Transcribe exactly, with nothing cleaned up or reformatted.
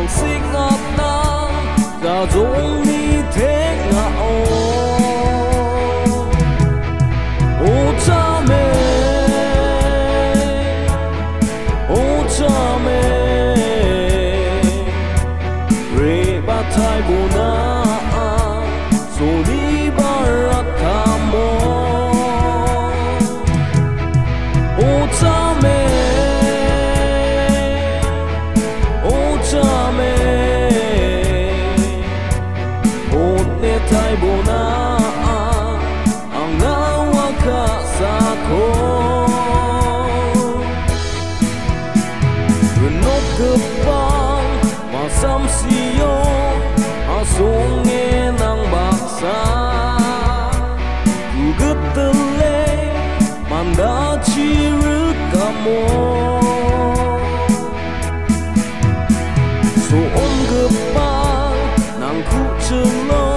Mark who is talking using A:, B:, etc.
A: bằng xích ngọt ta cả dũng đi thế ngạo ô cha mẹ ô cha mẹ re ba thai bu na so đi ba ra tham mô ô cha mẹ ô cha mẹ ô nê thai bu na ang nawa ka sa ko renok kepang masam siyo asung nghe nang baksa gugut tele manda chiru kamo so om kepang nang ku chelo